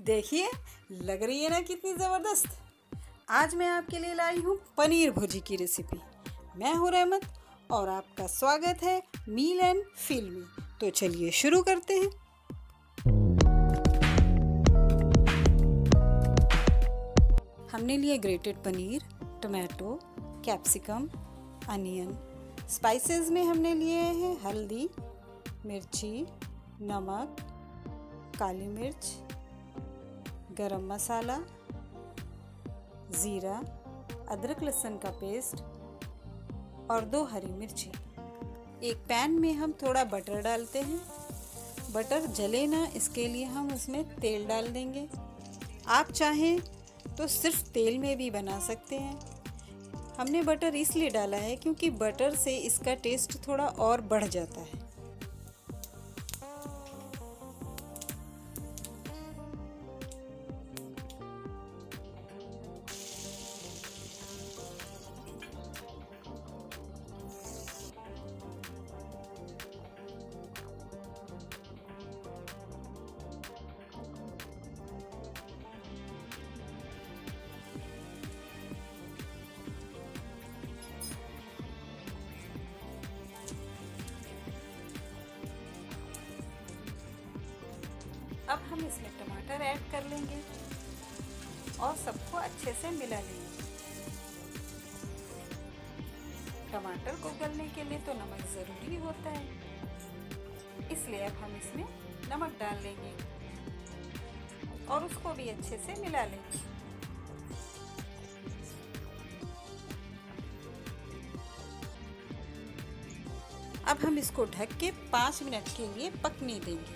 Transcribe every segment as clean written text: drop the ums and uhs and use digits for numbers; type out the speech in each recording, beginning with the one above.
देखिए, लग रही है ना कितनी ज़बरदस्त। आज मैं आपके लिए लाई हूँ पनीर भुर्जी की रेसिपी। मैं हूँ रहमत और आपका स्वागत है मील एंड फील में। तो चलिए शुरू करते हैं। हमने लिए grated paneer, tomato, capsicum, onion. Spices में हमने लिए हैं हल्दी, मिर्ची, नमक, काली मिर्च, गरम मसाला, ज़ीरा, अदरक लहसुन का पेस्ट और 2 हरी मिर्ची। एक पैन में हम थोड़ा बटर डालते हैं। बटर जले ना, इसके लिए हम उसमें तेल डाल देंगे। आप चाहें तो सिर्फ तेल में भी बना सकते हैं। हमने बटर इसलिए डाला है क्योंकि बटर से इसका टेस्ट थोड़ा और बढ़ जाता है। अब हम इसमें टमाटर ऐड कर लेंगे और सबको अच्छे से मिला लेंगे। टमाटर को गलने के लिए तो नमक ज़रूरी होता है, इसलिए अब हम इसमें नमक डाल लेंगे और उसको भी अच्छे से मिला लेंगे। अब हम इसको ढक के 5 मिनट के लिए पकने देंगे।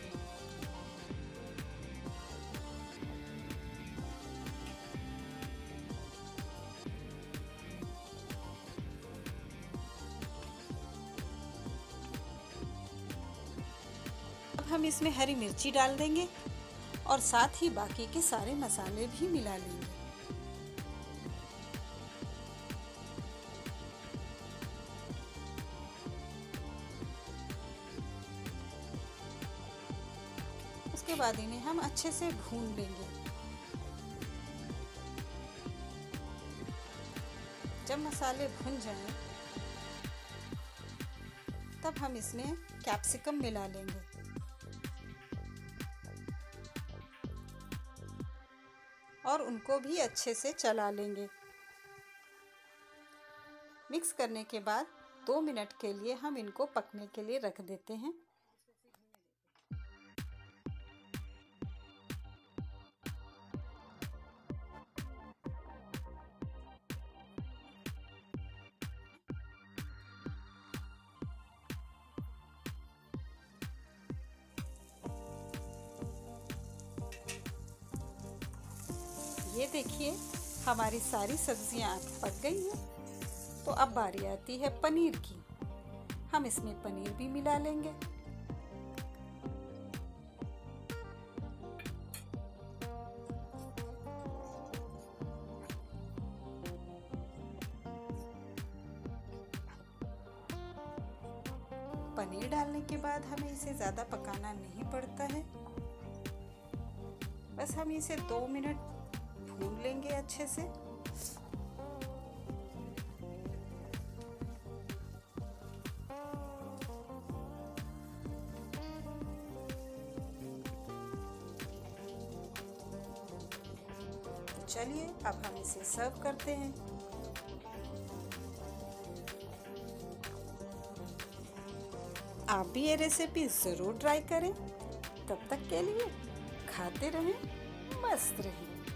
अब हम इसमें हरी मिर्ची डाल देंगे और साथ ही बाकी के सारे मसाले भी मिला लेंगे। उसके बाद इन्हें हम अच्छे से भून लेंगे। जब मसाले भुन जाएं, तब हम इसमें कैप्सिकम मिला लेंगे। और उनको भी अच्छे से चला लेंगे। मिक्स करने के बाद 2 मिनट के लिए हम इनको पकने के लिए रख देते हैं। ये देखिए, हमारी सारी सब्जियां पक गई हैं। तो अब बारी आती है पनीर की। हम इसमें पनीर भी मिला लेंगे। पनीर डालने के बाद हमें इसे ज़्यादा पकाना नहीं पड़ता है। बस हम इसे 2 मिनट भून लेंगे अच्छे से। चलिए अब हम इसे सर्व करते हैं। आप भी ये रेसिपी ज़रूर ट्राई करें। तब तक के लिए खाते रहें, मस्त रहें।